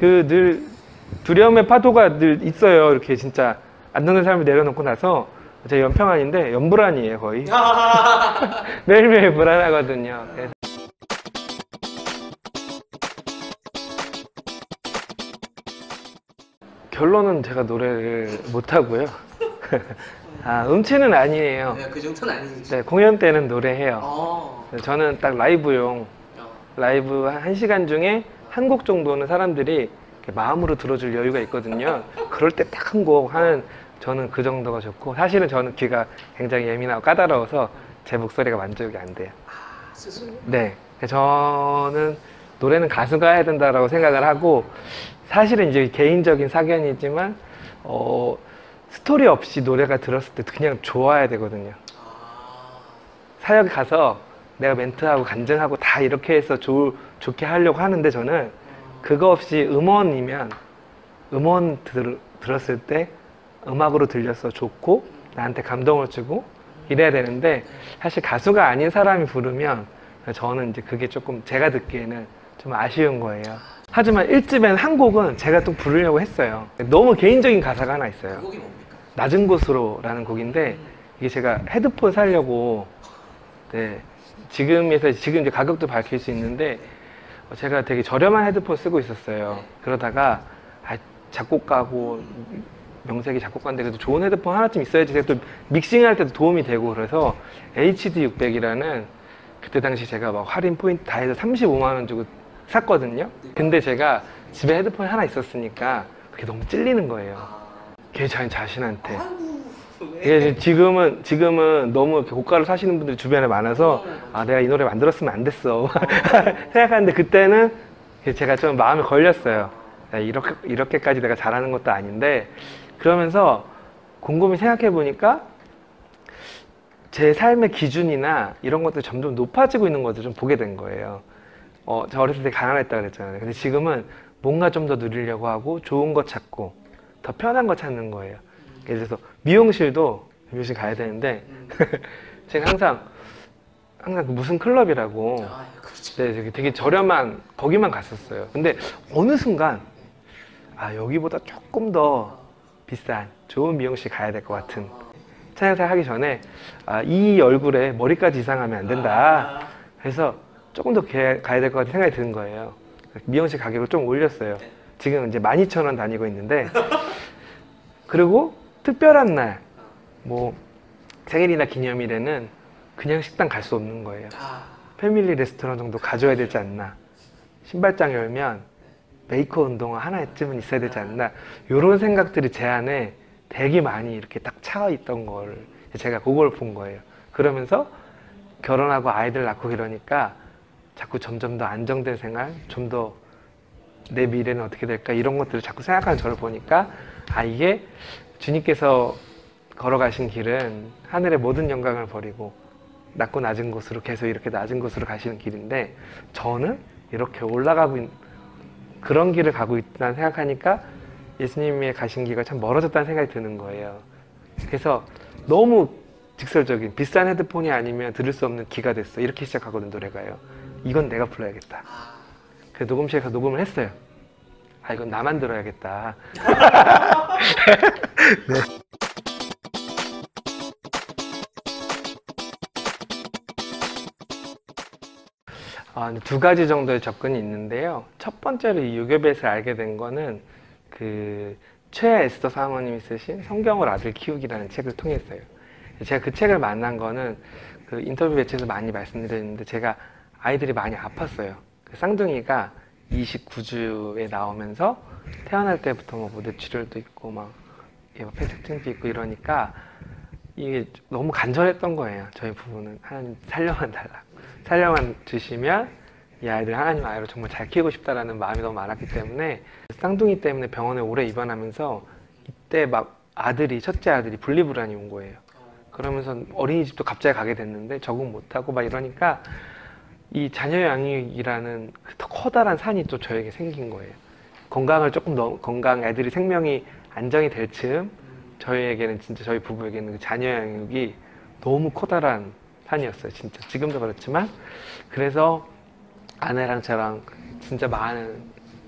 그 늘 두려움의 파도가 늘 있어요. 이렇게 진짜 안정된 삶을 내려놓고 나서 제 연평안인데 연불안이에요 거의. 매일매일 불안하거든요. 그래서 결론은 제가 노래를 못하고요. 아, 음치는 아니에요. 네, 그 정도는 아니지. 네, 공연 때는 노래해요. 저는 딱 라이브용, 라이브 1시간 중에 한 곡 정도는 사람들이 마음으로 들어줄 여유가 있거든요. 그럴 때 딱 한 곡 하는, 저는 그 정도가 좋고, 사실은 저는 귀가 굉장히 예민하고 까다로워서 제 목소리가 만족이 안 돼요. 아, 스스로? 네. 저는 노래는 가수가 해야 된다고 생각을 하고, 사실은 이제 개인적인 사견이지만, 스토리 없이 노래가 들었을 때 그냥 좋아야 되거든요. 사역에 가서 내가 멘트하고 간증하고 다 이렇게 해서 좋게 하려고 하는데, 저는 그거 없이 음원이면 음원 들었을 때 음악으로 들려서 좋고 나한테 감동을 주고 이래야 되는데, 사실 가수가 아닌 사람이 부르면 저는 이제 그게 조금 제가 듣기에는 좀 아쉬운 거예요. 하지만 1집엔 한 곡은 제가 또 부르려고 했어요. 너무 개인적인 가사가 하나 있어요. 곡이 뭡니까? 낮은 곳으로 라는 곡인데, 이게 제가 헤드폰 사려고, 네, 지금 이제 가격도 밝힐 수 있는데, 제가 되게 저렴한 헤드폰 쓰고 있었어요. 그러다가 작곡가고 명색이 작곡가인데 그래도 좋은 헤드폰 하나쯤 있어야지 제가 또 믹싱할 때도 도움이 되고, 그래서 HD600이라는 그때 당시 제가 막 할인 포인트 다 해서 35만 원 주고 샀거든요. 근데 제가 집에 헤드폰이 하나 있었으니까 그게 너무 찔리는 거예요. 걔 자신한테. 이게 지금은 너무 이렇게 고가를 사시는 분들이 주변에 많아서, 아, 내가 이 노래 만들었으면 안 됐어 생각하는데, 그때는 제가 좀 마음에 걸렸어요. 야, 이렇게까지 내가 잘하는 것도 아닌데. 그러면서 곰곰이 생각해 보니까 제 삶의 기준이나 이런 것들이 점점 높아지고 있는 것을 좀 보게 된 거예요. 저 어렸을 때 가난했다 그랬잖아요. 근데 지금은 뭔가 좀 더 누리려고 하고 좋은 거 찾고 더 편한 거 찾는 거예요. 그래서 미용실도 미용실 가야 되는데 제가 항상 그 무슨 클럽이라고, 네, 되게 저렴한 거기만 갔었어요. 근데 어느 순간 여기보다 조금 더 비싼 좋은 미용실 가야 될 것 같은, 차영사 하기 전에 이 얼굴에 머리까지 이상하면 안 된다. 그래서 조금 더 가야 될 것 같은 생각이 드는 거예요. 미용실 가격을 좀 올렸어요. 지금 이제 12,000원 다니고 있는데, 그리고 특별한 날, 뭐 생일이나 기념일에는 그냥 식당 갈 수 없는 거예요. 패밀리 레스토랑 정도 가져야 되지 않나. 신발장 열면 메이커 운동화 하나쯤은 있어야 되지 않나. 이런 생각들이 제 안에 되게 많이 이렇게 딱 차와 있던 걸 제가 그걸 본 거예요. 그러면서 결혼하고 아이들 낳고 이러니까 자꾸 점점 더 안정된 생활, 좀 더 내 미래는 어떻게 될까, 이런 것들을 자꾸 생각하는 저를 보니까, 이게 주님께서 걸어가신 길은 하늘의 모든 영광을 버리고 낮고 낮은 곳으로 계속 이렇게 낮은 곳으로 가시는 길인데, 저는 이렇게 올라가고 있는 그런 길을 가고 있다는 생각하니까 예수님의 가신 길과 참 멀어졌다는 생각이 드는 거예요. 그래서 너무 직설적인 비싼 헤드폰이 아니면 들을 수 없는 기가 됐어, 이렇게 시작하거든 노래가요. 이건 내가 불러야겠다. 그래서 녹음실에 가서 녹음을 했어요. 이건 나만 들어야겠다. 네. 두 가지 정도의 접근이 있는데요. 첫 번째로 이 유교벳을 알게 된 거는 그 최하 에스더 사모님이 쓰신 성경을 아들 키우기라는 책을 통했어요. 제가 그 책을 만난 거는 그 인터뷰 매체에서 많이 말씀드렸는데, 제가 아이들이 많이 아팠어요. 그 쌍둥이가 29주에 나오면서 태어날 때부터 뭐 뇌출혈도 있고 막 폐색증도 있고 이러니까 이게 너무 간절했던 거예요. 저희 부부는 하나님 살려만 달라, 살려만 주시면 이 아이들 하나님 아이로 정말 잘 키우고 싶다라는 마음이 너무 많았기 때문에, 쌍둥이 때문에 병원에 오래 입원하면서 이때 막 첫째 아들이 분리불안이 온 거예요. 그러면서 어린이집도 갑자기 가게 됐는데 적응 못하고 막 이러니까 이 자녀 양육이라는 더 커다란 산이 또 저에게 생긴 거예요. 건강을 조금 더, 애들이 생명이 안정이 될 즈음 저희에게는, 진짜 저희 부부에게는 그 자녀 양육이 너무 커다란 산이었어요. 진짜 지금도 그렇지만. 그래서 아내랑 저랑 진짜 많은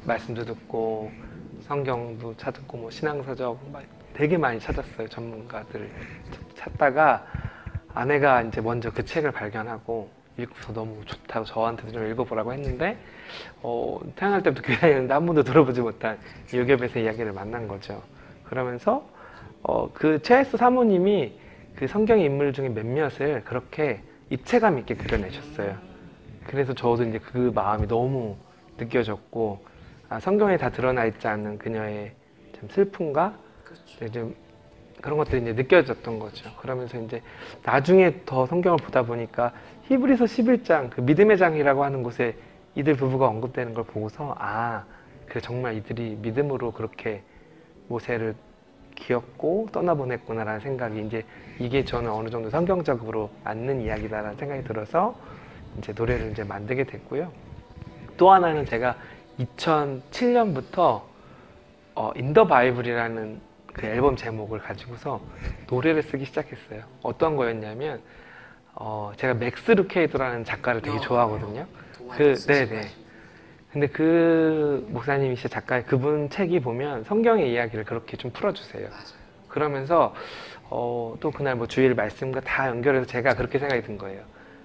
말씀도 듣고 성경도 찾았고 뭐 신앙서적 막 되게 많이 찾았어요. 전문가들 찾다가 아내가 이제 먼저 그 책을 발견하고 읽고서 너무 좋다고 저한테도 좀 읽어보라고 했는데 태어날 때부터 교회 다녔는데 한 번도 들어보지 못한 유교배세 이야기를 만난 거죠. 그러면서 그 최혜수 사모님이 그 성경 인물 중에 몇몇을 그렇게 입체감 있게 그려내셨어요. 그래서 저도 이제 그 마음이 너무 느껴졌고 성경에 다 드러나 있지 않는 그녀의 좀 슬픔과 좀 그런 것들이 이제 느껴졌던 거죠. 그러면서 이제 나중에 더 성경을 보다 보니까 히브리서 11장 그 믿음의 장이라고 하는 곳에 이들 부부가 언급되는 걸 보고서 그래 정말 이들이 믿음으로 그렇게 모세를 기었고 떠나보냈구나라는 생각이 이제 이게 저는 어느 정도 성경적으로 맞는 이야기다라는 생각이 들어서 이제 노래를 이제 만들게 됐고요. 또 하나는 제가 2007년부터 In the Bible이라는 그 앨범 제목을 가지고서 노래를 쓰기 시작했어요. 어떤 거였냐면 제가 맥스 루케이도라는 작가를 되게 좋아하거든요. 네네. 근데 그 목사님이시자 작가 그분 책이 보면 성경의 이야기를 그렇게 좀 풀어주세요. 그러면서 또 그날 뭐 주일 말씀과 다 연결해서 제가 그렇게 생각이 든 거예요.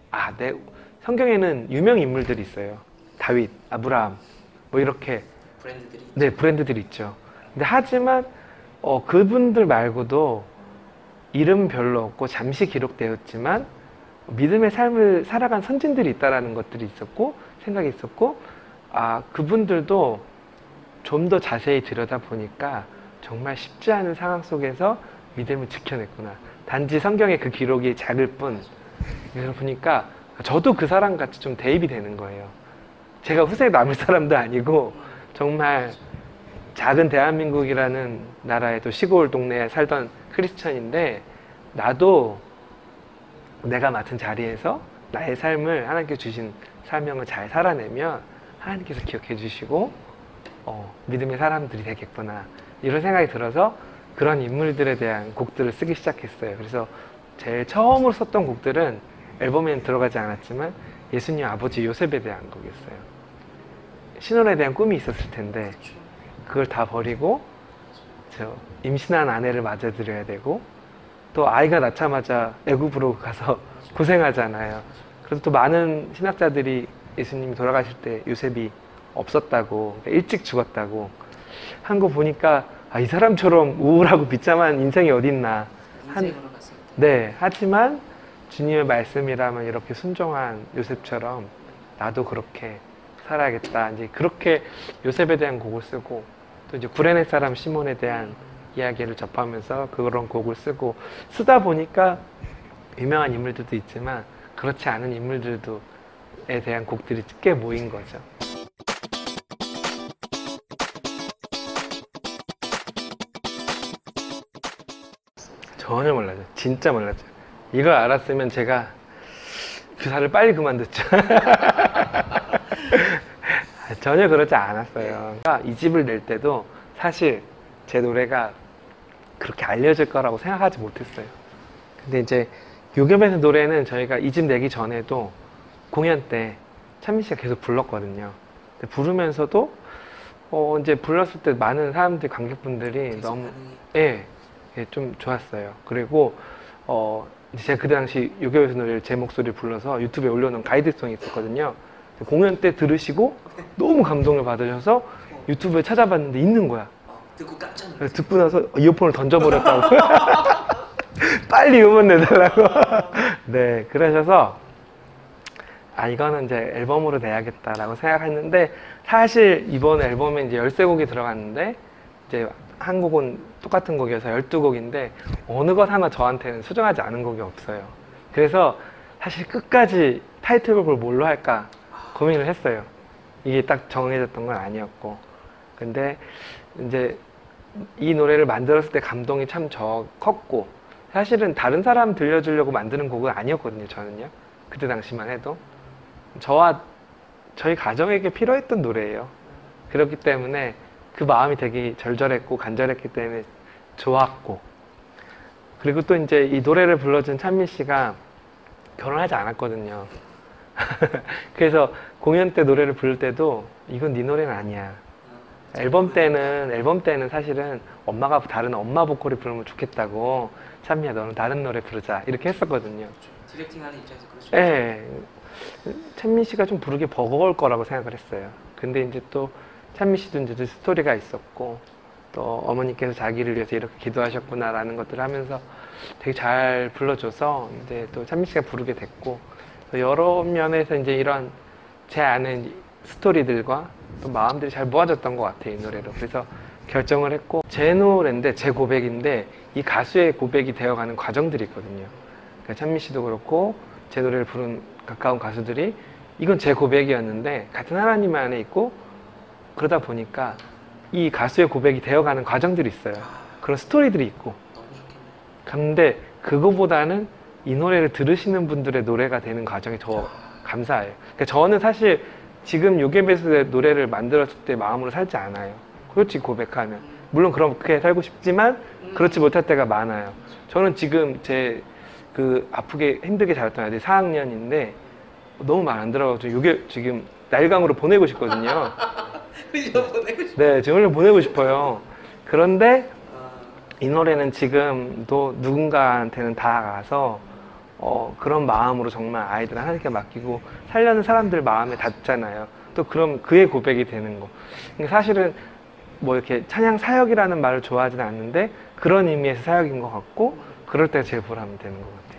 성경에는 유명 인물들이 있어요. 다윗, 아브라함 뭐 이렇게 브랜드들이 있죠. 근데 하지만 그분들 말고도 이름 별로 없고 잠시 기록되었지만 믿음의 삶을 살아간 선진들이 있다라는 것들이 있었고 생각이 있었고 그분들도 좀 더 자세히 들여다보니까 정말 쉽지 않은 상황 속에서 믿음을 지켜냈구나. 단지 성경의 그 기록이 작을 뿐. 그래서 보니까 저도 그 사람같이 좀 대입이 되는 거예요. 제가 후세에 남을 사람도 아니고 정말 작은 대한민국이라는 나라의 또 시골 동네에 살던 크리스천인데 나도 내가 맡은 자리에서 나의 삶을 하나님께 주신 사명을 잘 살아내면 하나님께서 기억해 주시고 믿음의 사람들이 되겠구나 이런 생각이 들어서 그런 인물들에 대한 곡들을 쓰기 시작했어요. 그래서 제일 처음으로 썼던 곡들은 앨범에는 들어가지 않았지만 예수님 아버지 요셉에 대한 곡이었어요. 신혼에 대한 꿈이 있었을 텐데 그걸 다 버리고 임신한 아내를 맞아들여야 되고 또 아이가 낳자마자 애굽으로 가서 고생하잖아요. 그래서 또 많은 신학자들이 예수님이 돌아가실 때 요셉이 없었다고, 그러니까 일찍 죽었다고 한 거 보니까 이 사람처럼 우울하고 비참한 인생이 어딨나. 네, 하지만 주님의 말씀이라면 이렇게 순종한 요셉처럼 나도 그렇게 살아야겠다. 이제 그렇게 요셉에 대한 곡을 쓰고 또 이제 구레네 사람 시몬에 대한 이야기를 접하면서 그런 곡을 쓰다 보니까 유명한 인물들도 있지만 그렇지 않은 인물들에 대한 곡들이 꽤 모인 거죠. 전혀 몰라죠. 진짜 몰랐죠. 이걸 알았으면 제가 교사를 빨리 그만뒀죠. 전혀 그렇지 않았어요. 이 집을 낼 때도 사실 제 노래가 그렇게 알려질 거라고 생각하지 못했어요. 근데 이제 요괴배세 노래는 저희가 이 집 내기 전에도 공연 때 찬미 씨가 계속 불렀거든요. 근데 부르면서도 이제 불렀을 때 많은 사람들, 관객분들이 너무 좀 좋았어요. 그리고 이제 제가 그 당시 요괴배세 노래를 제 목소리를 불러서 유튜브에 올려놓은 가이드송이 있었거든요. 공연 때 들으시고 너무 감동을 받으셔서 유튜브에 찾아봤는데 있는 거야. 듣고 깜짝 놀랐어요. 듣고 나서 이어폰을 던져버렸다고. 빨리 음원 내달라고. 네, 그러셔서 이거는 이제 앨범으로 내야겠다라고 생각했는데 사실 이번 앨범에 이제 13곡이 들어갔는데 이제 한 곡은 똑같은 곡이어서 12곡인데 어느 것 하나 저한테는 수정하지 않은 곡이 없어요. 그래서 사실 끝까지 타이틀곡을 뭘로 할까 고민을 했어요. 이게 딱 정해졌던 건 아니었고. 근데 이제 이 노래를 만들었을 때 감동이 참 컸고 사실은 다른 사람 들려주려고 만드는 곡은 아니었거든요. 저는요. 그때 당시만 해도 저와 저희 가정에게 필요했던 노래예요. 그렇기 때문에 그 마음이 되게 절절했고 간절했기 때문에 좋았고, 그리고 또 이제 이 노래를 불러준 찬미 씨가 결혼하지 않았거든요. 그래서 공연 때 노래를 부를 때도 이건 네 노래는 아니야. 앨범 때는 사실은 엄마가 다른 엄마 보컬이 부르면 좋겠다고 찬미야 너는 다른 노래 부르자 이렇게 했었거든요. 디렉팅하는 입장에서 그렇죠. 네, 찬미 씨가 좀 부르기 버거울 거라고 생각을 했어요. 근데 이제 또 찬미 씨도 이제 스토리가 있었고 또 어머니께서 자기를 위해서 이렇게 기도하셨구나라는 것들을 하면서 되게 잘 불러줘서 이제 또 찬미 씨가 부르게 됐고 여러 면에서 이제 이런 제 안에 스토리들과 또 마음들이 잘 모아졌던 것 같아요, 이 노래로. 그래서 결정을 했고 제 노래인데 제 고백인데 이 가수의 고백이 되어가는 과정들이 있거든요. 그러니까 찬미 씨도 그렇고 제 노래를 부른 가까운 가수들이 이건 제 고백이었는데 같은 하나님 안에 있고 그러다 보니까 이 가수의 고백이 되어가는 과정들이 있어요. 그런 스토리들이 있고. 너무 좋겠네. 근데 그거보다는 이 노래를 들으시는 분들의 노래가 되는 과정이 더 감사해요. 그러니까 저는 사실 지금 요괴베스의 노래를 만들었을 때 마음으로 살지 않아요. 솔직히 고백하면. 물론 그렇게 살고 싶지만 그렇지 못할 때가 많아요. 저는 지금 제 그 아프게 힘들게 자랐던 아이들이 4학년인데 너무 말 안 들어가지고 요게 지금 날강으로 보내고 싶거든요. 보내고 싶어. 네, 지금 원래 보내고 싶어요. 그런데 이 노래는 지금도 누군가한테는 다가가서 그런 마음으로 정말 아이들 하나님께 맡기고 살려는 사람들 마음에 닿잖아요. 또 그럼 그의 고백이 되는 거. 그러니까 사실은 뭐 이렇게 찬양 사역이라는 말을 좋아하지는 않는데 그런 의미에서 사역인 것 같고 그럴 때 제일 보람이 되는 것 같아요.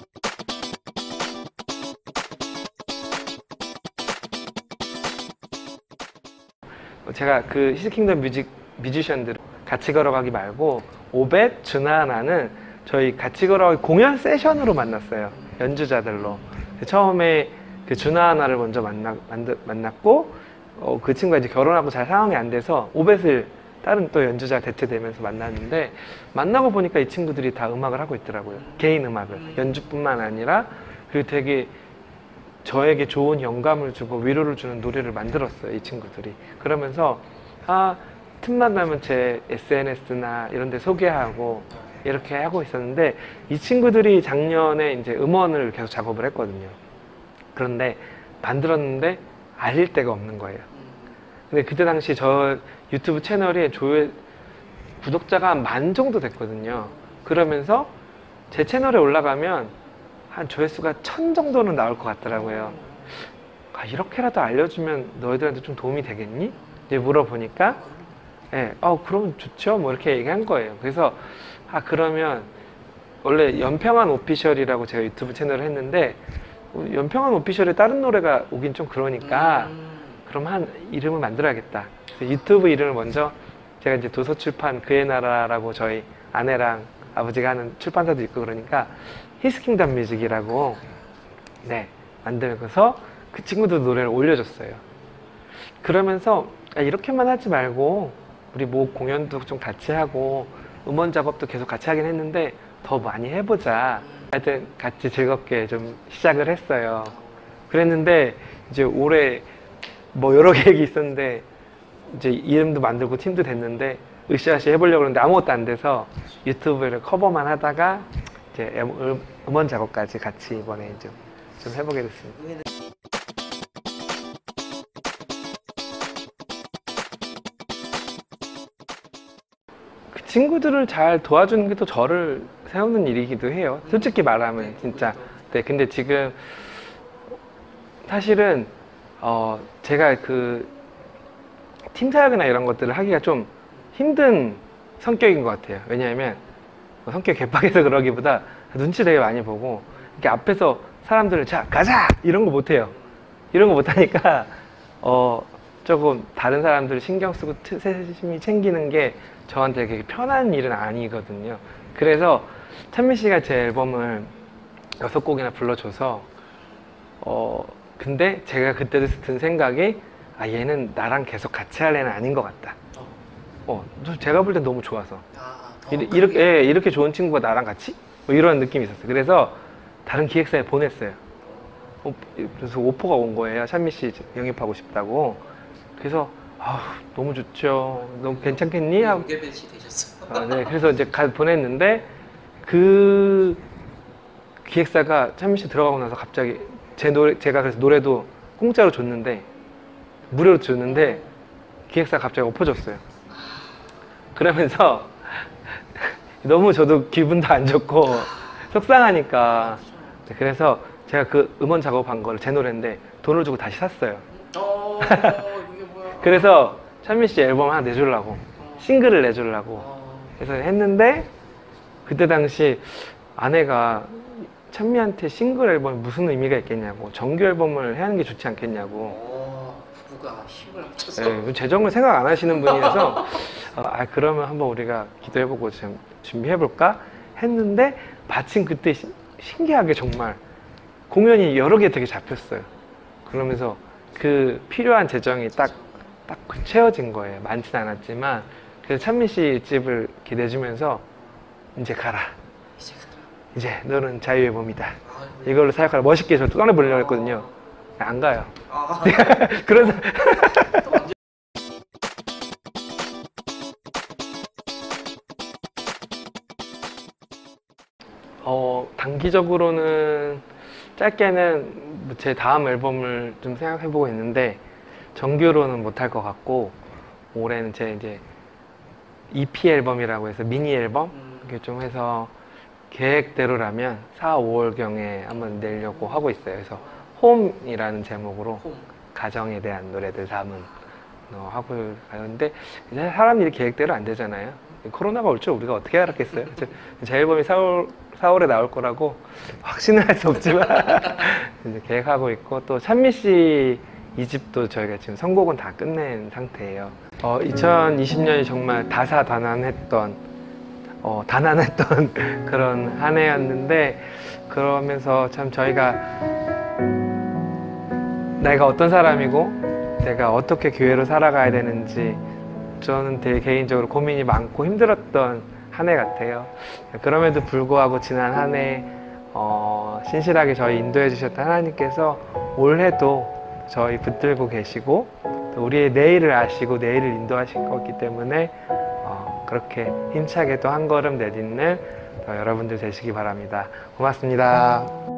제가 그 히스킹덤 뮤지션들 같이 걸어가기 말고 오벳, 준하나는 저희 같이 걸어가기 공연 세션으로 만났어요. 연주자들로. 처음에 그 준하나를 먼저 만났고 그 친구가 이제 결혼하고 잘 상황이 안 돼서 오벳을 다른 또 연주자 대체되면서 만났는데 만나고 보니까 이 친구들이 다 음악을 하고 있더라고요. 개인 음악을. 연주뿐만 아니라 그리고 되게 저에게 좋은 영감을 주고 위로를 주는 노래를 만들었어요, 이 친구들이. 그러면서 틈만 나면 제 SNS나 이런 데 소개하고 이렇게 하고 있었는데 이 친구들이 작년에 이제 음원을 계속 작업을 했거든요. 그런데 만들었는데 알릴 데가 없는 거예요. 근데 그때 당시 저 유튜브 채널에 구독자가 한 10,000 정도 됐거든요. 그러면서 제 채널에 올라가면 한 조회수가 1000 정도는 나올 것 같더라고요. 이렇게라도 알려주면 너희들한테 좀 도움이 되겠니? 이제 물어보니까 그러면 좋죠. 뭐 이렇게 얘기한 거예요. 그래서 그러면 원래 연평한 오피셜이라고 제가 유튜브 채널을 했는데 연평한 오피셜에 다른 노래가 오긴 좀 그러니까 그럼 이름을 만들어야겠다. 그래서 유튜브 이름을 먼저 제가 이제 도서출판 그의 나라라고 저희 아내랑 아버지가 하는 출판사도 있고 그러니까 히스킹덤 뮤직이라고 만들면서 그 친구들 노래를 올려줬어요. 그러면서 이렇게만 하지 말고 우리 뭐 공연도 좀 같이 하고 음원 작업도 계속 같이 하긴 했는데 더 많이 해보자. 하여튼 같이 즐겁게 좀 시작을 했어요. 그랬는데 이제 올해 뭐 여러 계획이 있었는데 이제 이름도 만들고 팀도 됐는데 으쌰으쌰 해보려고 했는데 아무것도 안 돼서 유튜브를 커버만 하다가 이제 음원 작업까지 같이 이번에 좀 해보게 됐습니다. 그 친구들을 잘 도와주는 게 또 저를 세우는 일이기도 해요. 솔직히 말하면 진짜. 네, 근데 지금 사실은 제가 그 팀 사역이나 이런 것들을 하기가 좀 힘든 성격인 것 같아요. 왜냐하면 성격이 개빡해서 그러기보다 눈치 되게 많이 보고 이렇게 앞에서 사람들을 자 가자 이런 거 못해요. 이런 거 못하니까 조금 다른 사람들을 신경 쓰고 세심히 챙기는 게 저한테 되게 편한 일은 아니거든요. 그래서 찬미 씨가 제 앨범을 6곡이나 불러줘서 근데 제가 그때 든 생각이 얘는 나랑 계속 같이 할 애는 아닌 것 같다. 제가 볼 땐 너무 좋아서 이렇게 좋은 친구가 나랑 같이? 뭐 이런 느낌이 있었어요. 그래서 다른 기획사에 보냈어요. 그래서 오퍼가 온 거예요. 찬미 씨 영입하고 싶다고. 그래서 너무 좋죠. 너무 괜찮겠니? 하고 요괴배시 되셨어. 네. 그래서 이제 보냈는데 그 기획사가 찬미 씨 들어가고 나서 갑자기 제가 그래서 노래도 공짜로 줬는데 무료로 줬는데 기획사가 갑자기 엎어졌어요. 그러면서 너무 저도 기분도 안 좋고 속상하니까. 그래서 제가 그 음원 작업한 거를 제 노래인데 돈을 주고 다시 샀어요. 이게 뭐야? 그래서 찬미 씨 앨범 하나 내주려고, 싱글을 내주려고 그래서 했는데, 그때 당시 아내가 찬미한테 싱글 앨범이 무슨 의미가 있겠냐고, 정규 앨범을 하는 게 좋지 않겠냐고. 부부가 힘을 합쳐서. 네, 재정을 생각 안 하시는 분이라서 그러면 한번 우리가 기도해보고 좀 준비해볼까 했는데, 마침 그때 신기하게 정말 공연이 여러 개 되게 잡혔어요. 그러면서 그 필요한 재정이 딱 채워진 거예요. 많진 않았지만. 그래서 찬미 씨 집을 이렇게 내주면서 이제 가라, 이제 너는 자유의 몸이다, 이걸로 사역하라, 멋있게 저 꺼내 보려고 했거든요. 안 가요. 그런 단기적으로는 짧게는 제 다음 앨범을 좀 생각해보고 있는데, 정규로는 못할 것 같고, 올해는 제 이제 EP 앨범이라고 해서 미니 앨범 이렇게 좀 해서 계획대로라면 4, 5월경에 한번 내려고 하고 있어요. 그래서 홈이라는 제목으로 가정에 대한 노래들 담은 하고 가는데, 이제 사람 일이 계획대로 안 되잖아요. 코로나가 올 줄 우리가 어떻게 알았겠어요. 제 앨범이 4월에 나올 거라고 확신을 할 수 없지만 이제 계획하고 있고, 또 찬미 씨 2집도 저희가 지금 선곡은 다 끝낸 상태예요. 2020년이 정말 다사다난했던 그런 한 해였는데, 그러면서 참 저희가 내가 어떤 사람이고 내가 어떻게 교회로 살아가야 되는지 저는 되게 개인적으로 고민이 많고 힘들었던 한 해 같아요. 그럼에도 불구하고 지난 한 해 신실하게 저희 인도해 주셨던 하나님께서 올해도 저희 붙들고 계시고, 또 우리의 내일을 아시고 내일을 인도하실 거기 때문에 그렇게 힘차게 또 한 걸음 내딛는 여러분들 되시기 바랍니다. 고맙습니다.